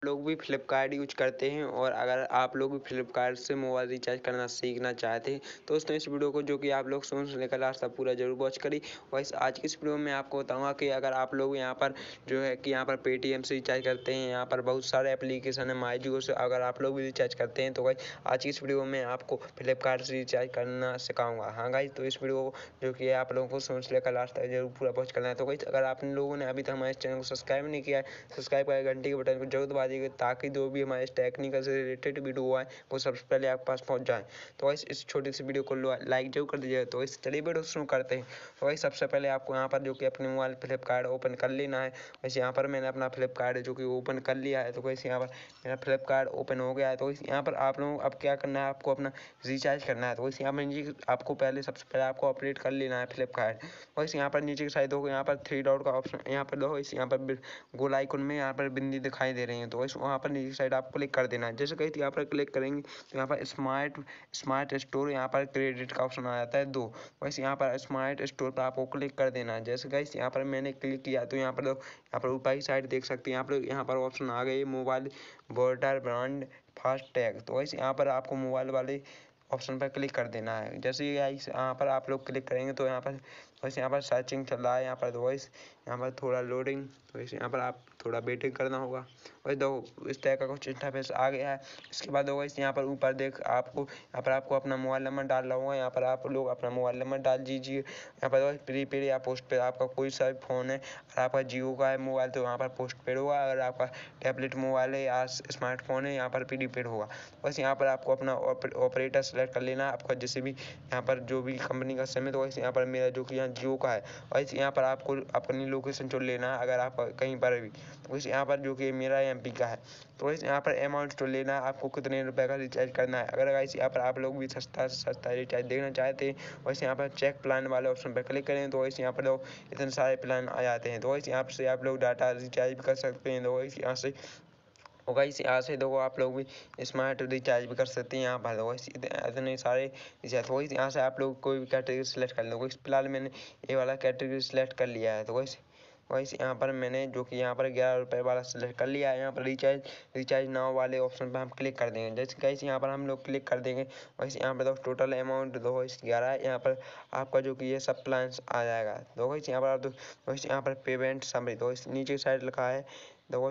लोग भी फ्लिपकार्ट यूज करते हैं और अगर आप लोग भी फ्लिपकार्ट से मोबाइल रिचार्ज करना सीखना चाहते हैं तो दोस्तों इस वीडियो को जो कि आप लोग शुरू से लेकर लास्ट तक पूरा जरूर वॉच करिए। और आज की इस वीडियो में आपको बताऊंगा कि अगर आप लोग यहाँ पर जो है कि यहाँ पर पेटीएम से रिचार्ज करते हैं, यहाँ पर बहुत सारे एप्लीकेशन है माई जियो से, अगर आप लोग भी रिचार्ज करते हैं तो भाई आज की इस वीडियो में आपको फ्लिपकार्ट से रिचार्ज करना सिखाऊंगा। हाँ गाइस, तो इस वीडियो को जो कि आप लोगों को शुरू से लेकर लास्ट तक जरूर पूरा वॉच करना है। तो गाइस अगर आप लोगों ने अभी तक हमारे चैनल को सब्सक्राइब नहीं किया है, सब्सक्राइब कर घंटी के बटन को जरूर दबा दीजिए ताकि जो भी हमारे टेक्निकल से रिलेटेड वीडियो आए वो सबसे पहले आपके पास पहुंच जाए। तो इस छोटी सी वीडियो को लाइक जरूर कर दीजिए। तो इस चलिए वीडियो शुरू करते हैं। तो वही सबसे पहले आपको यहाँ पर जो कि अपने मोबाइल फ्लिपकार्ट ओपन कर लेना है। वैसे यहाँ पर मैंने अपना फ्लिपकार्ट जो कि ओपन कर लिया है। तो वैसे यहाँ पर मेरा फ्लिपकार्ट ओपन हो गया है। तो यहाँ पर आप लोगों को अब क्या करना है, आपको अपना रिचार्ज करना है। तो वैसे यहाँ पर नीचे आपको पहले सबसे पहले आपको अपडेट कर लेना है फ्लिपकार्ट। वैसे यहाँ पर नीचे की साइड होगा, यहाँ पर 3 डॉट का ऑप्शन यहाँ पर दो, इस यहाँ पर गोल आइकन में यहाँ पर बिंदी दिखाई दे रही है। तो वैसे वहाँ पर नीचे साइड आप क्लिक कर देना है। जैसे कहीं यहाँ पर क्लिक करेंगे तो यहाँ पर स्मार्ट स्टोर यहाँ पर क्रेडिट का ऑप्शन आ जाता है 2। वैसे यहाँ पर स्मार्ट स्टोर पर आपको क्लिक कर देना है। जैसे गाइस यहाँ पर मैंने क्लिक किया तो यहाँ पर ऊपर की साइड देख सकते हैं यहाँ पर ऑप्शन आ गए mobile border brand fast tag. तो वैसे यहाँ पर आपको मोबाइल वाले ऑप्शन पर क्लिक कर देना है। जैसे ही यहाँ पर आप लोग क्लिक करेंगे तो यहाँ पर वैसे यहाँ पर सर्चिंग चल रहा है, यहाँ पर वॉइस यहाँ पर थोड़ा लोडिंग, तो वैसे यहाँ पर आप थोड़ा वेटिंग करना होगा। वैसे दो इस टाइप का कुछ इंटरफेस आ गया है। इसके बाद होगा इस यहाँ पर ऊपर देख आपको यहाँ पर आपको अपना मोबाइल नंबर डालना होगा। यहाँ पर आप लोग अपना मोबाइल नंबर डाल दीजिए। यहाँ पर प्रीपेड या पोस्ट पेड आपका कोई सा भी फ़ोन है, अगर आपका जियो का है मोबाइल तो यहाँ पर पोस्ट पेड होगा, अगर आपका टैबलेट मोबाइल है या स्मार्टफोन है यहाँ पर प्रीपेड होगा। बस यहाँ पर आपको अपना ऑपरेटर सेलेक्ट कर लेना है, आपका जैसे भी यहाँ पर जो भी कंपनी का सिम है। तो वैसे यहाँ पर मेरा जो कि यहाँ जियो का है। वैसे यहाँ पर आपको अपनी लोकेशन चुन लेना है अगर आप कहीं पर भी। तो वैसे यहाँ पर जो कि मेरा एमपी का है। तो वैसे यहाँ पर अमाउंट चुन लेना है, आपको कितने रुपए का रिचार्ज करना है। अगर वैसे यहाँ पर आप लोग भी सस्ता से सस्ता रिचार्ज देखना चाहते हैं, वैसे यहाँ पर चेक प्लान वाले ऑप्शन पर क्लिक करें तो वैसे यहाँ पर इतने सारे प्लान आ जाते हैं। तो वैसे यहाँ से आप लोग डाटा रिचार्ज भी कर सकते हैं। तो वैसे यहाँ से होगा यहाँ से देखो आप लोग भी स्मार्ट रिचार्ज भी कर सकते हैं। यहाँ पर देखो इतने सारे रिचार्ज। तो यहाँ से आप लोग कोई भी कैटेगरी सेलेक्ट कर लो। फिलहाल मैंने ये वाला कैटेगरी सेलेक्ट कर लिया है। तो वैसे यहाँ पर मैंने जो कि यहाँ पर 11 रुपये वाला सेलेक्ट कर लिया है। यहाँ पर रिचार्ज नाउ वाले ऑप्शन पर हम क्लिक कर देंगे। जैसे कैसे यहाँ पर हम लोग क्लिक कर देंगे वैसे यहाँ पर देखो टोटल अमाउंट 211 है। यहाँ पर आपका जो कि ये सब प्लान्स आ जाएगा। तो वैसे यहाँ पर आप वैसे यहाँ पर पेमेंट समरी, तो नीचे साइड लिखा है देखो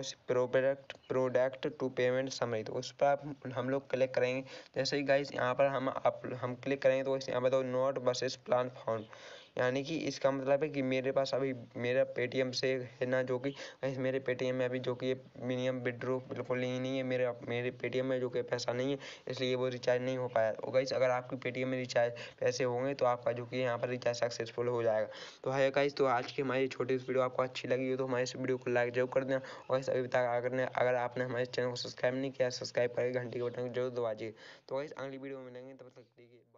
प्रोडक्ट टू पेमेंट समरी। तो उस पर हम लोग क्लिक करेंगे। जैसे ही गाइस यहाँ पर हम क्लिक करेंगे तो यहाँ पर तो नॉट वर्सेस प्लान फाउंड, यानी कि इसका मतलब है कि मेरे पास अभी मेरा पेटीएम से है ना, जो कि मेरे पेटीएम में अभी जो कि मिनिमम विड्रॉ बिल्कुल ही नहीं है। मेरे पेटीएम में जो कि पैसा नहीं है, इसलिए वो रिचार्ज नहीं हो पाया। और गाइस अगर आपकी पेटीएम में रिचार्ज पैसे होंगे तो आपका जो कि यहाँ पर रिचार्ज सक्सेसफुल हो जाएगा। तो है गाइस, तो आज की हमारी छोटी सी वीडियो आपको अच्छी लगी हो तो हमारे इस वीडियो को लाइक जरूर कर देना। और अभी तक अगर आपने हमारे चैनल को सब्सक्राइब नहीं किया, सब्सक्राइब करके घंटी के बटन को जरूर दबा दीजिए। तो गाइस अगली वीडियो में मिलेंगे, तब तक के लिए।